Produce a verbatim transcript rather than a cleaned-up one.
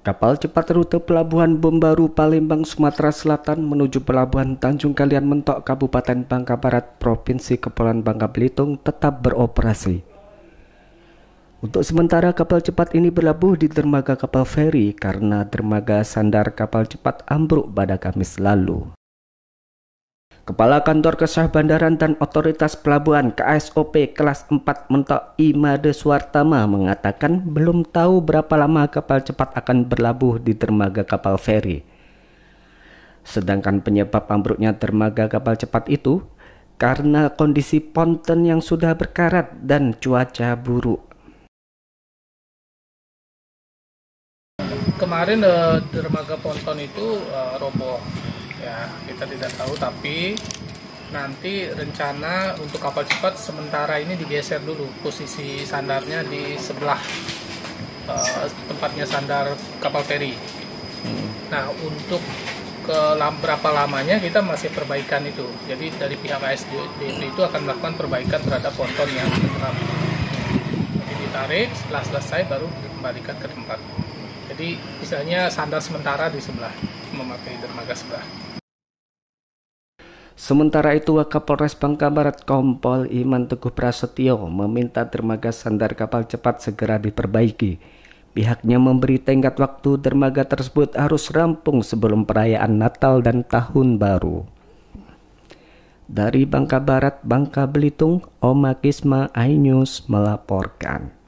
Kapal cepat rute Pelabuhan Bombaru Palembang, Sumatera Selatan menuju Pelabuhan Tanjung Kalian Mentok, Kabupaten Bangka Barat, Provinsi Kepulauan Bangka Belitung tetap beroperasi. Untuk sementara kapal cepat ini berlabuh di dermaga kapal feri karena dermaga sandar kapal cepat ambruk pada Kamis lalu. Kepala Kantor Kesah Bandaran dan Otoritas Pelabuhan K S O P kelas empat Mentok Imade Suartama mengatakan belum tahu berapa lama kapal cepat akan berlabuh di dermaga kapal feri. Sedangkan penyebab ambruknya dermaga kapal cepat itu karena kondisi ponton yang sudah berkarat dan cuaca buruk. Kemarin uh, dermaga ponton itu uh, roboh. Ya, kita tidak tahu, tapi nanti rencana untuk kapal cepat sementara ini digeser dulu posisi sandarnya di sebelah uh, tempatnya sandar kapal feri. Nah, untuk ke berapa lamanya kita masih perbaikan itu. Jadi dari pihak A S D P itu akan melakukan perbaikan terhadap ponton yang terkena. Nanti ditarik, setelah selesai baru dikembalikan ke tempat. Jadi misalnya sandar sementara di sebelah, memakai dermaga sebelah. Sementara itu, Wakapolres Bangka Barat Kompol Iman Teguh Prasetyo meminta dermaga sandar kapal cepat segera diperbaiki. Pihaknya memberi tenggat waktu dermaga tersebut harus rampung sebelum perayaan Natal dan Tahun Baru. Dari Bangka Barat, Bangka Belitung, Oma Kisma iNews melaporkan.